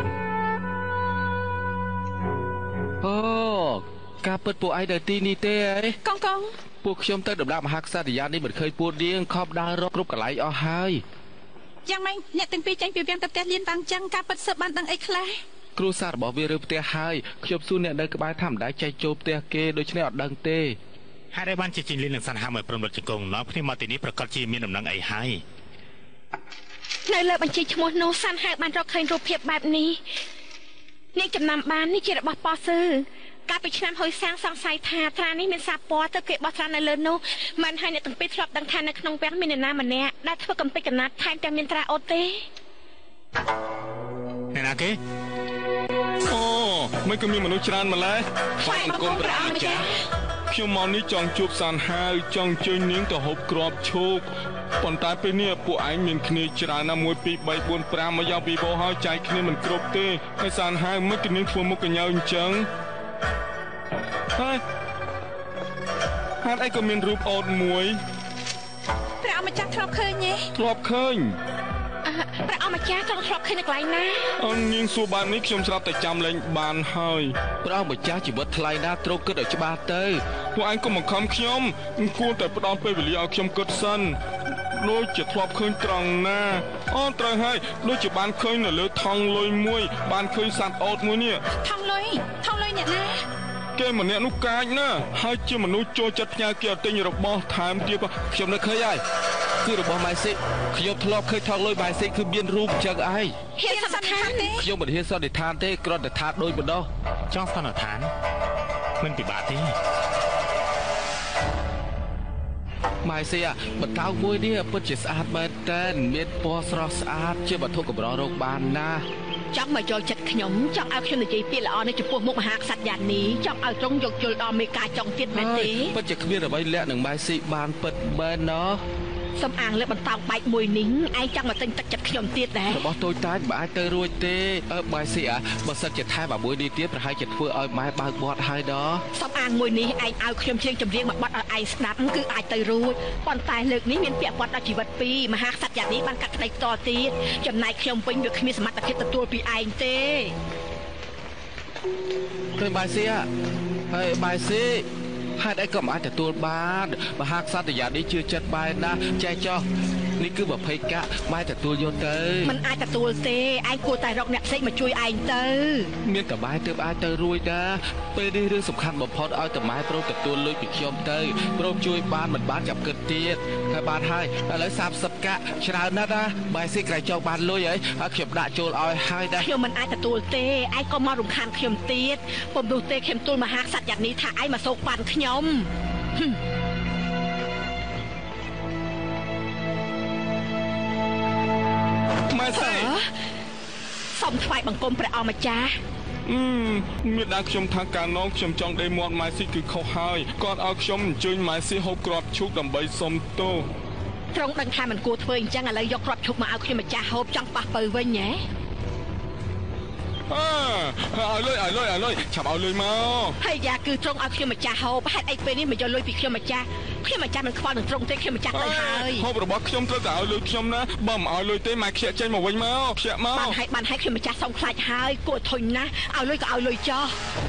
អូការពិតពួកឯងនៅទីនេះទេអីកងកងពួកខ្ញុំទៅដំណាក់មហាក្សត្រយាននេះមិនឃើញពួកនាងខំដើររកគ្រប់កន្លែងអស់ហើយយ៉ាងម៉េចអ្នកទាំងពីរចេញពីវាំងទៅផ្ទះលៀនបានចឹងការពិតសើបបានដឹងអីខ្លះគ្រួសាររបស់វារើផ្ទះហើយខ្ញុំសួរអ្នកនៅក្បែរថាមិនដែលចែកចូលផ្ទះគេដូច្នេះអត់ដឹងទេហើយបានជាជីងលីននឹងសន្និហាមកព្រមរត់ជង្គង់នាំគ្នាមកទីនេះប្រកាសជាមានដំណឹងអីហើយនៅលើបញ្ជីឈ្មោះនោះសន្និហាបានរកឃើញរូបភាពបែបនេះនាងចំណាំបាននេះជារបស់ប៉ោស៊ឺកាលពីឆ្នាំហុយសាំងសង្ស័យថាត្រានេះមានសារពណ៌ទៅគេបោះត្រានៅលើនោះមិនឲ្យអ្នកទាំងពីរធ្លាប់ដឹងថានៅក្នុងវាំងមានអ្នកណាម្នាក់ដែលធ្វើកំទេចកំណាត់ថែមទាំងមានត្រាអូតទេអ្នកណាគេអូមិនក៏មានមនុស្សច្រើនម្ល៉េះស្វែងអង្គមព្រះអង្គម្ចាស់ខ្ញុំមកនេះចង់ជួបសានហាវចង់ជើញនាងទៅហូបគ្រាប់ឈូកប៉ុន្តែពេលនេះពួកឯងមានគ្នាច្រើនណាស់មួយពីរបីបួនប្រាំមកយ៉ាងពីបោហើយចែកគ្នាមិនគ្រប់ទេហើយសានហាវមិនក៏នាងធ្វើមុខកញ្ញើអញ្ចឹងហើយហេតុអីក៏មានរូបអូតមួយព្រះអង្គម្ចាស់ធ្លាប់ឃើញទេធ្លាប់ឃើញព្រះអង្គម្ចាស់ចង់ធ្លាប់ឃើញនៅកន្លែងណាអូននាងសួរបែបនេះខ្ញុំស្រាប់តែចាំលេងបានហើយព្រះអង្គម្ចាស់ជីវិតថ្លៃណាស់ត្រូវគិតឲ្យច្បាស់ទៅពួកឯងកុំបង្ខំខ្ញុំគួរតែផ្ដល់ពេលវេលាឲ្យខ្ញុំគិតសិនដូចជាធ្លាប់ឃើញត្រង់ណាអូត្រូវហើយដូចជាបានឃើញនៅលើថង់លុយមួយបានឃើញសត្វអូតមួយនេះថង់លុយថង់លុយអ្នកណាគេម្នាក់នោះកាចណាស់ហើយជាមនុស្សចូលចិត្តផ្ញើគេឲ្យទិញរបស់ថែមទៀតខ្ញុំនឹកឃើញហើយគឺរបស់ម៉ៃស៊ីខ្ញុំធ្លាប់ឃើញថង់លុយម៉ៃស៊ីគឺមានរូបចឹងឯងហ៊ានសន្និដ្ឋានទេខ្ញុំមិនហ៊ានសន្និដ្ឋានទេគ្រាន់តែថាដូចម្ដងចង់សន្និដ្ឋានមិនពិបាកទេម៉ៃស៊ីអាបតៅមួយនេះពិតជាស្អាតមែនតើមានពណ៌ស្រស់ស្អាតជាវត្ថុកម្ររកបានណាចង់មកយកចិត្តខ្ញុំចង់ឲ្យខ្ញុំនិយាយពាក្យល្អនៅចំពោះមុខមហាក្សត្រយ៉ាងនេះចង់ឲ្យត្រង់យកជល់ដល់មេកាចង់ទៀតមែនទេពិតជាគ្មានអ្វីលាក់នឹងម៉ៃស៊ីបានពិតមែនណោះសំអាងលើបន្តោងបែកមួយនេះឯងចង់មកទិញទឹកចិត្តខ្ញុំទៀតដែររបស់តូចតាចមិនអាចទៅរួចទេអើម៉ែស៊ីអាបើសិនជាថែមមួយនេះទៀតប្រហែលជាធ្វើឲ្យម៉ែបើកមាត់ហើយដល់សំអាងមួយនេះឯងឲ្យខ្ញុំច្រៀងចម្រៀងមកបត់ឲ្យឯងស្ដាប់គឺអាចទៅរួចប៉ុន្តែលើកនេះមានពាក់ព័ន្ធដល់ជីវិតពីរមហាក្សត្រយ៉ាងនេះបានកាត់ក្តីតទៀតចំណែកខ្ញុំវិញវាគ្មានសមត្ថភាពទទួលពីឯងទេទៅម៉ែស៊ីអាហើយម៉ែស៊ីហេតុអីក៏មិនអាចទទួលបានមហាក្សត្រយ៉ាងនេះជឿចិត្តបែរណាចែកចោះនេះគឺប្រភេទកាក់ម៉ែទទួលយកទៅมันអាចទទួលទេឯងគួរតែរកអ្នកផ្សេងមកជួយឯងទៅមានតែម៉ែទើបអាចទៅរួចដែរពេលនេះរឿងសំខាន់បំផុតឲ្យតែម៉ែព្រមទទួលលុយពីខ្ញុំទៅព្រមជួយបានមិនបានចាប់គិតទៀតហើយបានហើយឥឡូវសាប់សិបកាក់ច្រើនណាស់ណាម៉ែស៊ីក្រៃចង់បានលុយហើយហើយខ្ញុំដាក់ចូលឲ្យហើយដែរខ្ញុំមិនអាចទទួលទេឯងក៏មករំខានខ្ញុំទៀតពុំនោះទេខ្ញុំទូលមហាក្សត្រយ៉ាងនេះថាឯងមកសោកប៉ាន់ខ្ញុំម៉ែស៊ីសូមថ្វាយបង្គំព្រះអង្គម្ចាស់អឺមានដាក់ខ្ញុំថាកាលនោះខ្ញុំចង់ដេញមាត់ម៉ែស៊ីគឺខុសហើយគាត់ឲ្យខ្ញុំអញ្ជើញម៉ែស៊ីហូបគ្រាប់ឈូកដើម្បីសុំទោសត្រង់ដឹងថាមិនគួរធ្វើអញ្ចឹងឥឡូវយកគ្រាប់ឈូកមកឲ្យខ្ញុំម្ចាស់ហូបចង់ប៉ះពៅវិញហ៎អើឲ្យលុយឲ្យលុយឲ្យលុយឆាប់ឲ្យលុយមកហើយយ៉ាគឺត្រង់ឲ្យខ្ញុំម្ចាស់ហូបហេតុអីពេលនេះមិនយកលុយពីខ្ញុំម្ចាស់ខ្ញុំម្ចាស់មិនខ្វល់នឹងត្រង់ទេខ្ញុំម្ចាស់ទៅហើយហូបរបស់ខ្ញុំត្រូវតែឲ្យលុយខ្ញុំណាបើមិនឲ្យលុយទេម៉ែខ្ជិលចេញមកវិញមកខ្ជិលមកបានហើយបានហើយខ្ញុំម្ចាស់សុំខ្លាចហើយគួរធុញណាស់ឲ្យលុយក៏ឲ្យលុយចោះ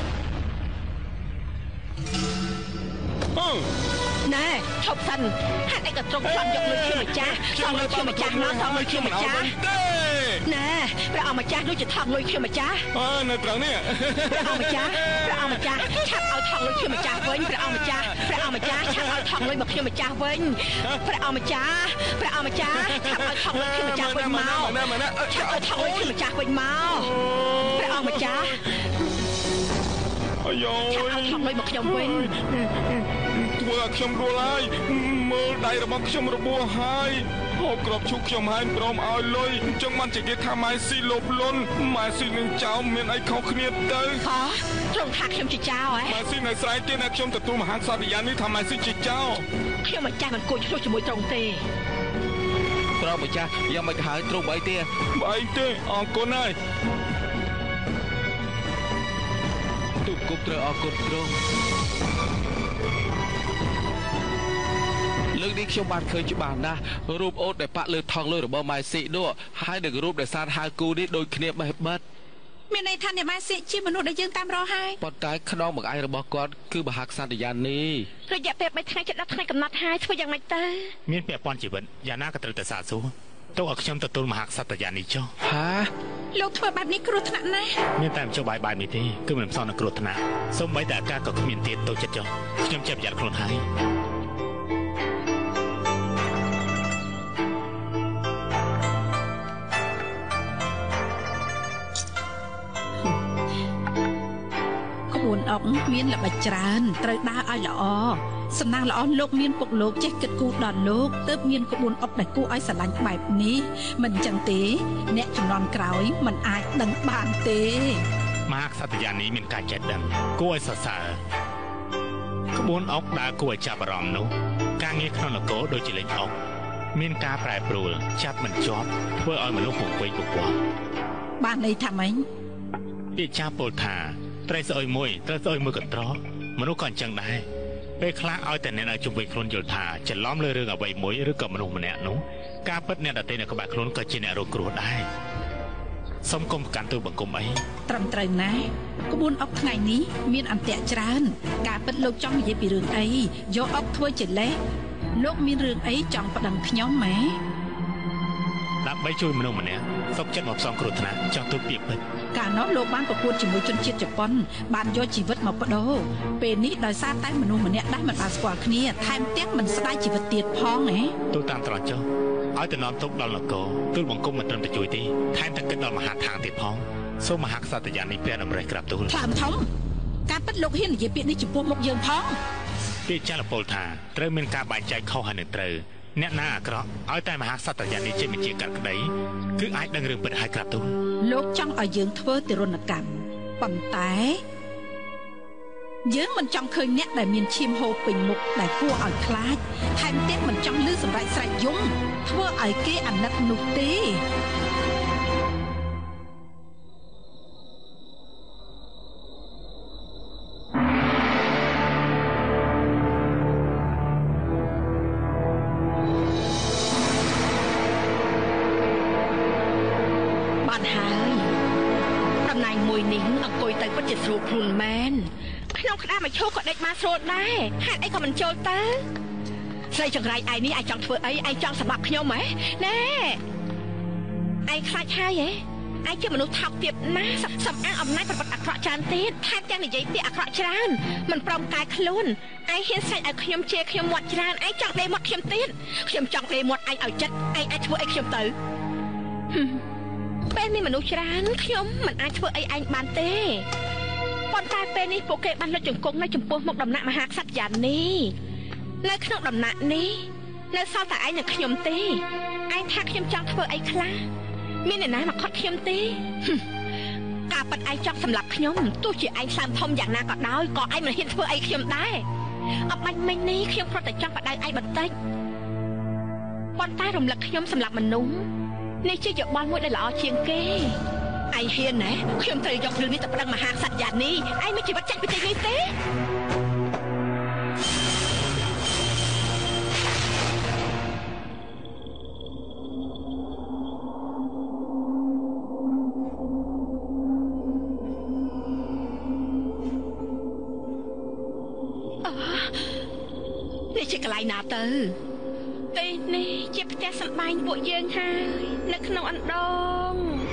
អឺណែឈប់សិនហេតុអីក៏ត្រង់ខ្លាំងយកលុយខ្ញុំម្ចាស់សងលុយខ្ញុំម្ចាស់មកសងលុយខ្ញុំម្ចាស់ណែព្រះអង្គម្ចាស់ដូចជាថងលុយខ្ញុំម្ចាស់អើនៅត្រង់នេះព្រះអង្គម្ចាស់ព្រះអង្គម្ចាស់ឆាប់ឲ្យថងលុយខ្ញុំម្ចាស់វិញព្រះអង្គម្ចាស់ព្រះអង្គម្ចាស់ឆាប់ឲ្យថងលុយមកខ្ញុំម្ចាស់វិញព្រះអង្គម្ចាស់ព្រះអង្គម្ចាស់ឆាប់ឲ្យថងលុយខ្ញុំម្ចាស់វិញមកឆាប់ឲ្យថងលុយខ្ញុំម្ចាស់វិញមកព្រះអង្គម្ចាស់អាយ៉ូឆាប់ឲ្យថងលុយមកខ្ញុំវិញធ្វើឲ្យខ្ញុំដួលហើយមើលដៃរបស់ខ្ញុំរបួសហើយហូបគ្រាប់ឈូកខ្ញុំហើយព្រមឲ្យលុយអញ្ចឹងបានជាគេថាម៉ែស៊ីលោភលន់ម៉ែស៊ីនឹងចោលមានអីខុសគ្នាទៅហ៎ត្រង់ថាខ្ញុំជាចោលហ៎ម៉ែស៊ីនៅស្រែកទេណាខ្ញុំទទួលមហាក្សត្រយ៉ាងនេះថាម៉ែស៊ីជាចោលខ្ញុំមិនចាស់មិនគួរឆ្លោះជាមួយត្រង់ទេប្រម្ចាស់យ៉ាងមិនហើយត្រង់អីទេបើអីទេអរគុណហើយទូកគប់ត្រូវអរគុណត្រង់លើកនេះខ្ញុំបានឃើញច្បាស់ណាស់រូបអូតដែលប៉ាក់លើថងលុយរបស់ម៉ែស៊ីនោះហើយនឹងរូបដែលសារហៅគូនេះដូចគ្នាបេះបិទមានន័យថាអ្នកម៉ែស៊ីជាមនុស្សដែលយើងតាមរកហើយប៉ុន្តែខ្នងបង្អែករបស់គាត់គឺមហាក្សត្រយ៉ាងនេះរយៈពេលបីថ្ងៃចិត្តដល់ថ្ងៃកំណត់ហើយធ្វើយ៉ាងម៉េចទៅមានពាក់ព័ន្ធជីវិតយ៉ាងណាក៏ត្រូវតែសាកសួរទុកឲ្យខ្ញុំទទួលមហាក្សត្រយ៉ាងនេះចុះហាលោកធ្វើបែបនេះគ្រោះថ្នាក់ណាស់មានតែចុះបាយបាយនេះទេគឺមិនផ្សំនឹងគ្រោះថ្នាក់សូម្បីតែអាការក៏គ្មានទៀតទៅចិត្តចុះខ្ញុំចេះប្រយ័ត្នខ្លួនហើយក្បួនអុកមានល្បិចច្រើនត្រូវដើរឲ្យល្អសំណាងល្អលោកមានពុកលោកចេះគិតគូរដល់លោកទើបមានក្បួនអុកដែលគួរឲ្យស្រឡាញ់បែបនេះមិនចឹងទេអ្នកជំនាន់ក្រោយមិនអាចដឹងបានទេមហាក្សត្រយ៉ាងនេះមានការចេះដឹងគួរឲ្យសរសើរក្បួនអុកដែលគួរឲ្យចាប់អារម្មណ៍នោះការងារក្នុងនគរដូចជាលេងអុកមានការប្រែប្រួលចាប់មិនជាប់ធ្វើឲ្យមនុស្សពុកពេកពុកពាល់បានន័យថាម៉េចពាក្យចាស់ពោលថាត្រីស្អុយមួយត្រូវស្អុយមួយកន្ត្រកមនុស្សក៏អញ្ចឹងដែរពេលខ្លះឲ្យតែអ្នកនៅជុំវិញខ្លួនយល់ថាច្រឡំលើរឿងអ្វីមួយឬក៏មនុស្សម្នាក់នោះការពិតអ្នកដទៃនៅក្បែរខ្លួនក៏ជាអ្នករងគ្រោះដែរសូមកុំប្រកាន់ទៅបង្គំអីត្រឹមត្រូវណាស់ក្បួនអុកថ្ងៃនេះមានអន្ទាក់ច្រើនការពិតលោកចង់និយាយពីរឿងអីយកអុកធ្វើជាលេសលោកមានរឿងអីចង់ប្តឹងខ្ញុំម៉ែដើម្បីជួយមនុស្សម្នាក់សុខចិត្តមកផ្សំគ្រោះថ្នាក់ចង់ទូពាក្យពិតកាលនោះលោកបានប្រកួតជាមួយជនជាតិជប៉ុនបានយកជីវិតមកបដូរពេលនេះដោយសារតែមនុស្សម្នាក់ដែលមិនបានស្គាល់គ្នាថែមទាំងមិនស្ដាយជីវិតទៀតផងណាទូតាមត្រង់ចុះឲ្យទៅនាំទុកដល់នគរទូលបង្គំមិនត្រឹមតែជួយទេថែមទាំងគិតដល់មហាឋានទៀតផងសូមមហាក្សត្រយ៉ាងនេះព្រះតម្រេះក្រាបទូលថ្លាមធំការពិតលោកហ៊ាននិយាយពាក្យនេះចំពោះមុខយើងផងពាក្យចាស់លពលថាត្រូវមានការបែងចែកខុសហើយនឹងត្រូវអ្នកណាអាក្រក់ឲ្យតែមហាក្សត្រយ៉ាងនេះជាបញ្ជាកាត់ក្តីគឺអាចដឹងរឿងពិតឲ្យក្រាបទូលលោកចង់ឲ្យយើងធ្វើទរណកម្មប៉ុន្តែយើងមិនចង់ឃើញអ្នកដែលមានឈាមហូរពេញមុខដែលគួរឲ្យខ្លាចថែមទាំងមិនចង់លឺសម្រែកស្រែកយំធ្វើឲ្យគេអាណិតនោះទេបានហើយតំណែងមួយនេះអង្គុយទៅពិតជាស្រួលខ្លួនមែនក្នុងក្តារមកឈោក៏ដេកមកស្រួលដែរហេតុអីក៏មិនចូលទៅស្រីចង្រៃឯនេះឯងចង់ធ្វើអីឯងចង់សម្លាប់ខ្ញុំហ៎ណែឯងខ្លាចហើយហ៎ឯងជាមនុស្សថោកទាបណាស់សំអាងអំណាចប្រវត្តិអាក្រក់ច្រើនទៀតថែមទាំងនិយាយពាក្យអាក្រក់ច្រើនមិនព្រមកាយខ្លួនឯងហ៊ានស្រែកឲ្យខ្ញុំជេរខ្ញុំមាត់ច្រើនឯងចង់ដេកមាត់ខ្ញុំទៀតខ្ញុំចង់ដេកមាត់ឯងឲ្យចិត្តឯងអាចធ្វើអីខ្ញុំទៅពេលមានមនុស្សច្រើនខ្ញុំមិនអាចធ្វើអីឯងបានទេប៉ុន្តែពេលនេះពួកគេបានលុតជង្គង់នៅចំពោះមុខដំណាក់មហាក្សត្រយ៉ានីនៅក្នុងដំណាក់នេះនៅសល់តែឯងនិងខ្ញុំទេឯងថាខ្ញុំចង់ធ្វើអីខ្លះមានអ្នកណាមកខត់ខ្ញុំទេការប៉ັດឯងចង់សម្លាប់ខ្ញុំទោះជាឯងសើមធំយ៉ាងណាក៏ដោយក៏ឯងមិនហ៊ានធ្វើអីខ្ញុំដែរអបបាញ់មិញនេះខ្ញុំគ្រាន់តែចង់បដៅឯងបន្តិចប៉ុន្តែរំលឹកខ្ញុំសម្លាប់មនុស្សនេះជាយោបល់មួយដែលល្អជាងគេឯងហ៊ានណាខ្ញុំត្រូវយករឿងនេះទៅប្តឹងមហាក្សត្រយ៉ានីឯងមានជីវិតចាស់ពីទីនេះទេនេះជាកន្លែងណាទៅទីនេះជាផ្ទះសម្បែងពួកយើងហើយនៅក្នុងអណ្ដូង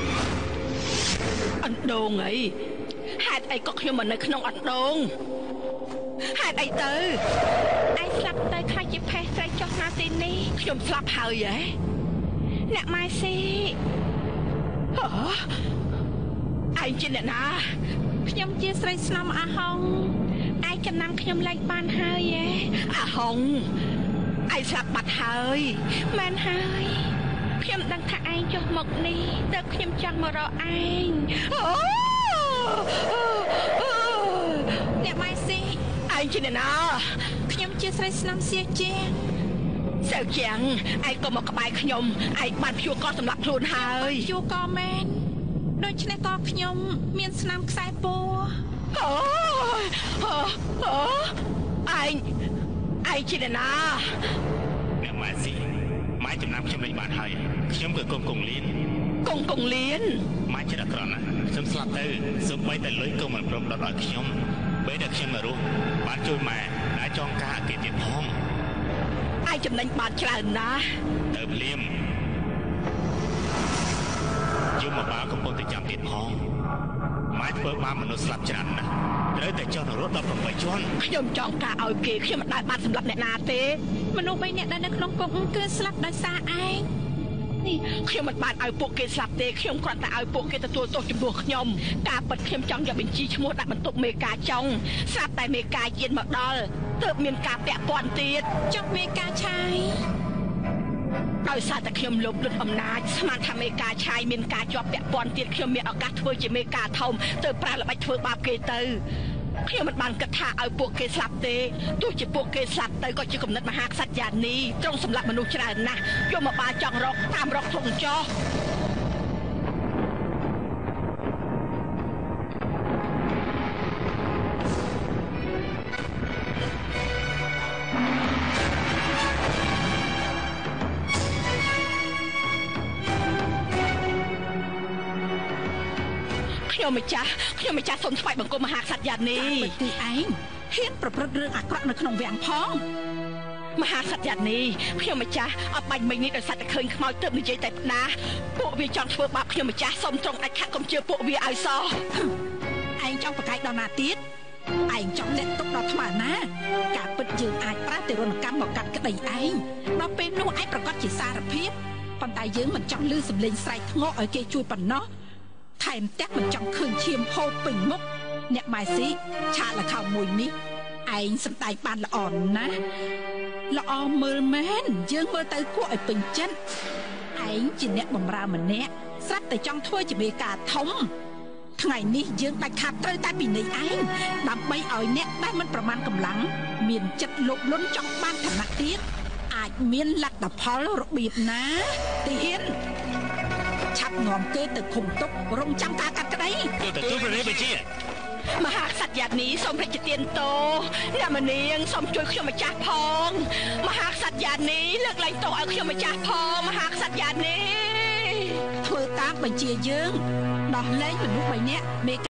អណ្ដូងអីហេតុអីក៏ខ្ញុំមិននៅក្នុងអណ្ដូងហេតុអីទៅឯងស្លាប់ទៅខ្លាចជាផេះស្រីចុះណាទីនេះខ្ញុំស្លាប់ហើយហ៎អ្នកម៉ែស៊ីហ៎ឯងជាអ្នកណាខ្ញុំជាស្រីស្នំអាហុងឯងចំណាំខ្ញុំលែងបានហើយហ៎អាហុងឯងស្លាប់បាត់ហើយមែនហើយខ្ញុំដឹងថាឯងចុះមកនេះទើបខ្ញុំចង់មករកឯងអ្នកម៉ែស៊ីឯងជាអ្នកណាខ្ញុំជាស្រីស្នំសៀជាងសៀជាងឯងក៏មកក្បែរខ្ញុំឯងបានព្យួរកសម្រាប់ខ្លួនហើយព្យួរកមែនដូច្នេះក៏ខ្ញុំមានស្នាមខ្សែពោអូអូឯងឯងជាអ្នកណាអ្នកម៉ែស៊ីម៉ែចំណាំខ្ញុំលេងបានហើយខ្ញុំគឺកងកងលៀនកងកងលៀនម៉ែជាអក្រក់ណាស់ខ្ញុំស្លាប់ទៅសូម្បីតែលុយក៏មិនព្រមដុតឲ្យខ្ញុំពេលដែលខ្ញុំមករស់បានជួយម៉ែដែលចងការអគារទៀតផងឯងចំណេញបានច្រើនណាស់ទៅភ្លាមយមបាលកំពុងតែចាំទៀតផងម៉ែធ្វើបាបមនុស្សស្លាប់ច្រើនណាស់ត្រូវតែចោះនរកដល់ប្រាំជាន់ខ្ញុំចង់ការឲ្យគេខ្ញុំមិនដែលបានសម្លាប់អ្នកណាទេមនុស្សបីអ្នកដែលនៅក្នុងគុកគឺស្លាប់ដោយសារឯងនេះខ្ញុំមិនបានឲ្យពួកគេស្លាប់ទេខ្ញុំគ្រាន់តែឲ្យពួកគេទទួលទោសចំពោះខ្ញុំការពិតខ្ញុំចង់យកបញ្ជីឈ្មោះដាក់បន្ទប់មេការចុងស្រាប់តែមេការយានមកដល់ទើបមានការពាក់ព័ន្ធទៀតចុះមេការឆាយដោយសារតែខ្ញុំលោភលុតអំណាចស្មានថាមេការឆាយមានការជាប់ពាក់ព័ន្ធទៀតខ្ញុំមានឱកាសធ្វើជាមេការធំទៅប្រើល្បិចធ្វើបាបគេទៅខ្ញុំមិនបានគិតថាឲ្យពួកគេស្លាប់ទេទោះជាពួកគេស្លាប់ទៅក៏ជាគំនិតមហាក្សត្រយ៉ានីទ្រង់សម្លាប់មនុស្សច្រើនណាស់យកមកបាលចង់រកតាមរកធំចោះខ្ញុំម្ចាស់ខ្ញុំម្ចាស់សូមថ្វាយបង្គំមហាក្សត្រយ៉ានីទីឯងហ៊ានប្រព្រឹត្តរឿងអាក្រក់នៅក្នុងវាំងផងមហាក្សត្រយ៉ានីខ្ញុំម្ចាស់អត់បាញ់មិញនេះដោយសារតែឃើញខ្មោចទើបនិយាយតែផ្ដាពួកវាចង់ធ្វើបាបខ្ញុំម្ចាស់សូមត្រង់ដាច់ខាត់កុំជឿពួកវាឲ្យសោះឯងចង់ប្រកែកដល់ណាទៀតឯងចង់លាក់ទុកដល់ថ្មណាការពិតយើងអាចប្រើទារុណកម្មមកកាត់ក្តីឯងដល់ពេលនោះឯងប្រកាសជាសារភាពប៉ុន្តែយើងមិនចង់លឺសំឡេងស្រែកធ្ងក់ឲ្យគេជួយប៉ុណ្ណោះថែមទាំងមិនចង់ឃើញឈាមហូរពេញមុខអ្នកម៉ែស៊ីឆាកល្ខោនមួយនេះឯងសម្ដែងបានល្អណាស់ល្អមើលមែនយើងមើលទៅគួរឲ្យពេញចិត្តឯងជាអ្នកបម្រើម្នាក់ស្រាប់តែចង់ធ្វើជាមេការធំថថ្ងៃនេះយើងដាច់ខាតត្រូវតែពីនៃឯងដើម្បីឲ្យអ្នកដែលមិនប្រមាណកម្លាំងមានចិត្តលោភលន់ចង់បានឋានៈទៀតអាចមានលទ្ធផលរបៀបណាទីហ៊ានឆាប់នាំគេទៅឃុំទុករងចាំការកាត់ក្តីទៅទទួលព្រះរាជបញ្ជាមហាក្សត្រយ៉ានីសូមព្រះជាទានតោអ្នកមនាងសូមជួយខ្ញុំម្ចាស់ផងមហាក្សត្រយ៉ានីលើកលែងទោសឲ្យខ្ញុំម្ចាស់ផងមហាក្សត្រយ៉ានីធ្វើតាមបញ្ជាយើងដោះលែងមនុស្សបីនាក់មេ